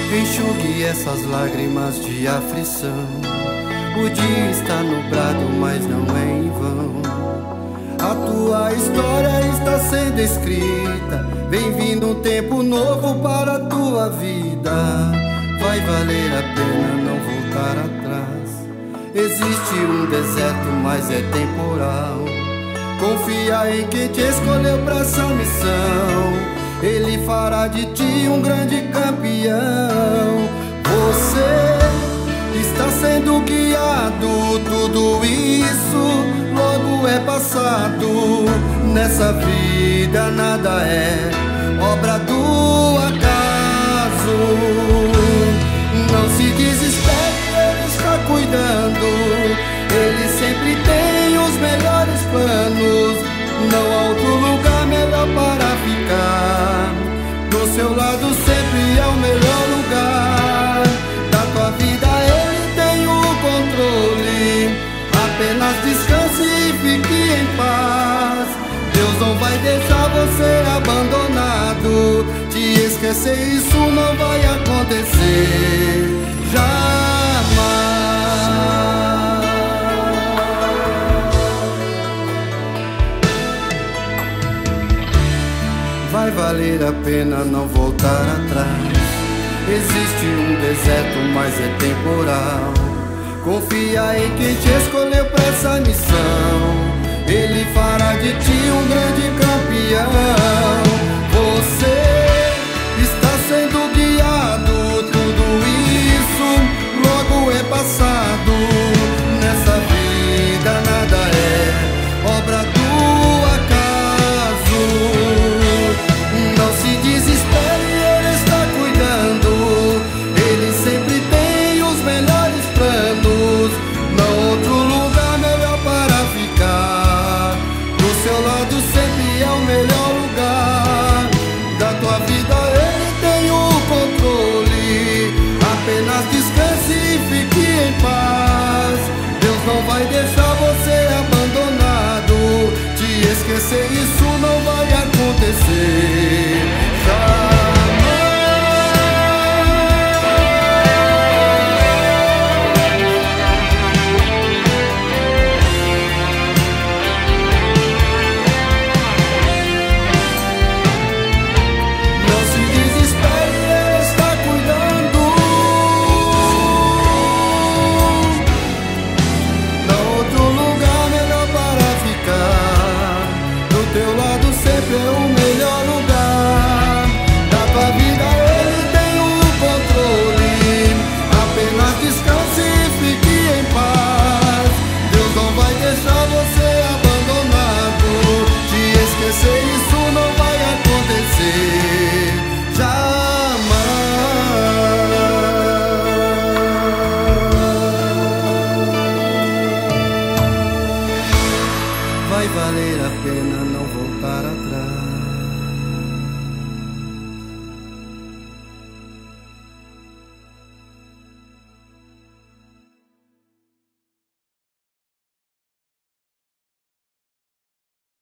Enxugue essas lágrimas de aflição. O dia está nublado, mas não é em vão. A tua história está sendo escrita. Vem vindo um tempo novo para a tua vida. Vai valer a pena não voltar atrás. Existe um deserto, mas é temporal. Confia em quem te escolheu para essa missão. Ele fará de ti um grande campeão. Você está sendo guiado. Tudo isso logo é passado. Nessa vida nada é obra do acaso. Não se desespere, Ele está cuidando. Ele sempre tem os melhores planos. Não há outro lugar melhor para ficar. Do seu lado sempre é o melhor lugar. Da tua vida Ele tem o controle. Apenas descanse e fique em paz. Deus não vai deixar você abandonado. Te esquecer, isso não vai acontecer jamais. Vai valer a pena não voltar atrás. Existe um deserto, mas é temporal. Confia em quem te escolheu para essa missão. Ele fará de ti um grande campeão. Você